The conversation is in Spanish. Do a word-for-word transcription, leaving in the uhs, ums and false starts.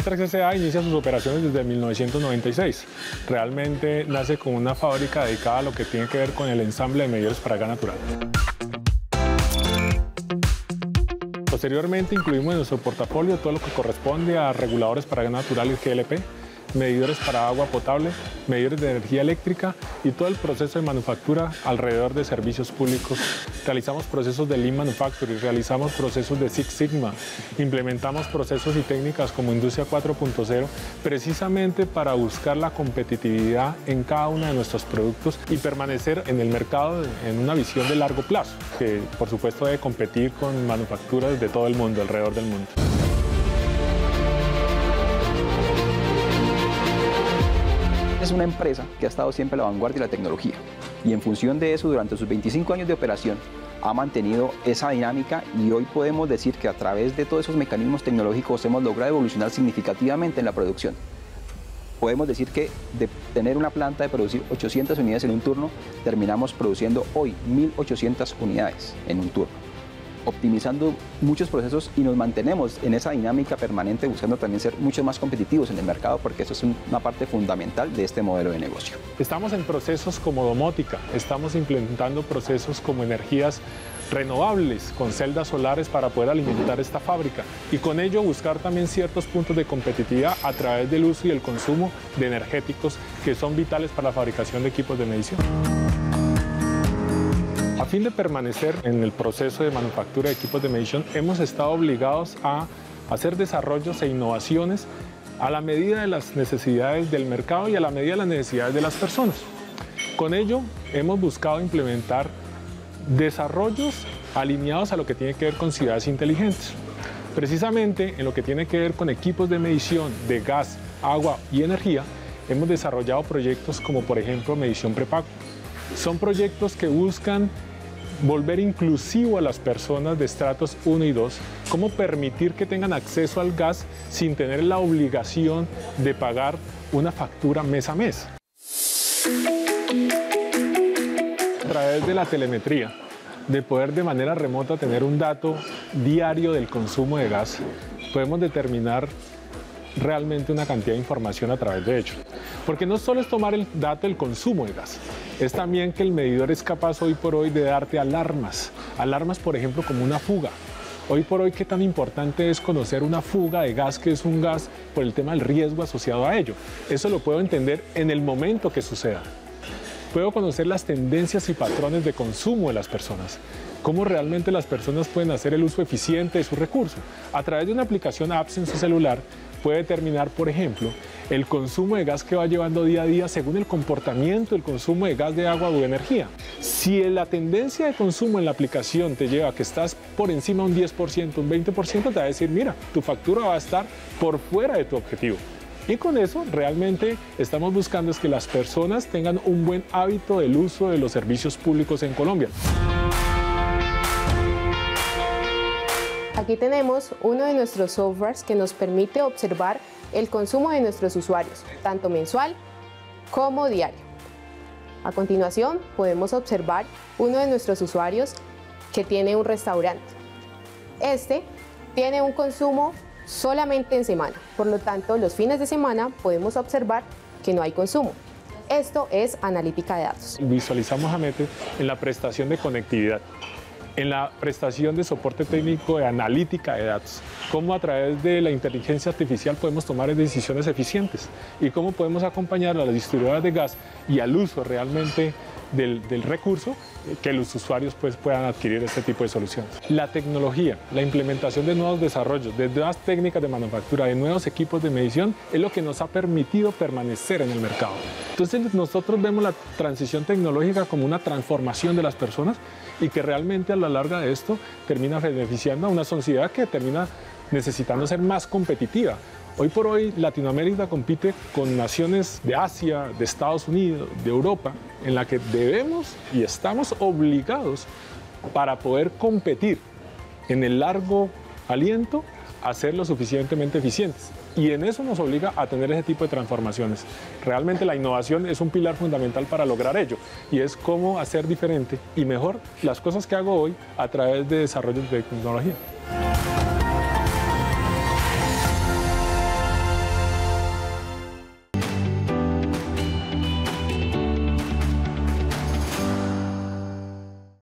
Gentrax S A inicia sus operaciones desde mil novecientos noventa y seis. Realmente nace como una fábrica dedicada a lo que tiene que ver con el ensamble de medidores para gas natural. Posteriormente incluimos en nuestro portafolio todo lo que corresponde a reguladores para gas natural y G L P, medidores para agua potable, medidores de energía eléctrica y todo el proceso de manufactura alrededor de servicios públicos. Realizamos procesos de Lean Manufacturing, realizamos procesos de Six Sigma, implementamos procesos y técnicas como Industria cuatro punto cero, precisamente para buscar la competitividad en cada uno de nuestros productos y permanecer en el mercado en una visión de largo plazo, que por supuesto debe competir con manufacturas de todo el mundo, alrededor del mundo. Es una empresa que ha estado siempre a la vanguardia de la tecnología y en función de eso, durante sus veinticinco años de operación, ha mantenido esa dinámica y hoy podemos decir que a través de todos esos mecanismos tecnológicos hemos logrado evolucionar significativamente en la producción. Podemos decir que de tener una planta de producir ochocientas unidades en un turno, terminamos produciendo hoy mil ochocientas unidades en un turno, optimizando muchos procesos y nos mantenemos en esa dinámica permanente buscando también ser mucho más competitivos en el mercado porque eso es una parte fundamental de este modelo de negocio. Estamos en procesos como domótica, estamos implementando procesos como energías renovables con celdas solares para poder alimentar esta fábrica y con ello buscar también ciertos puntos de competitividad a través del uso y el consumo de energéticos que son vitales para la fabricación de equipos de medición. A fin de permanecer en el proceso de manufactura de equipos de medición, hemos estado obligados a hacer desarrollos e innovaciones a la medida de las necesidades del mercado y a la medida de las necesidades de las personas. Con ello, hemos buscado implementar desarrollos alineados a lo que tiene que ver con ciudades inteligentes. Precisamente en lo que tiene que ver con equipos de medición de gas, agua y energía, hemos desarrollado proyectos como, por ejemplo, medición prepago. Son proyectos que buscan volver inclusivo a las personas de estratos uno y dos, cómo permitir que tengan acceso al gas sin tener la obligación de pagar una factura mes a mes. A través de la telemetría, de poder de manera remota tener un dato diario del consumo de gas, podemos determinar realmente una cantidad de información a través de ello. Porque no solo es tomar el dato del consumo de gas, es también que el medidor es capaz hoy por hoy de darte alarmas. Alarmas, por ejemplo, como una fuga. Hoy por hoy, ¿qué tan importante es conocer una fuga de gas, que es un gas, por el tema del riesgo asociado a ello? Eso lo puedo entender en el momento que suceda. Puedo conocer las tendencias y patrones de consumo de las personas. Cómo realmente las personas pueden hacer el uso eficiente de sus recursos. A través de una aplicación apps en su celular, puede determinar, por ejemplo, el consumo de gas que va llevando día a día según el comportamiento del consumo de gas, de agua o de energía. Si la tendencia de consumo en la aplicación te lleva a que estás por encima de un diez por ciento, un veinte por ciento, te va a decir, mira, tu factura va a estar por fuera de tu objetivo. Y con eso realmente estamos buscando es que las personas tengan un buen hábito del uso de los servicios públicos en Colombia. Aquí tenemos uno de nuestros softwares que nos permite observar el consumo de nuestros usuarios, tanto mensual como diario. A continuación, podemos observar uno de nuestros usuarios que tiene un restaurante. Este tiene un consumo solamente en semana, por lo tanto, los fines de semana podemos observar que no hay consumo. Esto es analítica de datos. Visualizamos a Mete en la prestación de conectividad, en la prestación de soporte técnico de analítica de datos, cómo a través de la inteligencia artificial podemos tomar decisiones eficientes y cómo podemos acompañar a las distribuidoras de gas y al uso realmente del, del recurso, que los usuarios pues, puedan adquirir este tipo de soluciones. La tecnología, la implementación de nuevos desarrollos, de nuevas técnicas de manufactura, de nuevos equipos de medición, es lo que nos ha permitido permanecer en el mercado. Entonces nosotros vemos la transición tecnológica como una transformación de las personas y que realmente a la larga de esto termina beneficiando a una sociedad que termina necesitando ser más competitiva. Hoy por hoy Latinoamérica compite con naciones de Asia, de Estados Unidos, de Europa, en la que debemos y estamos obligados para poder competir en el largo aliento a ser lo suficientemente eficientes. Y en eso nos obliga a tener ese tipo de transformaciones. Realmente la innovación es un pilar fundamental para lograr ello y es cómo hacer diferente y mejor las cosas que hago hoy a través de desarrollos de tecnología.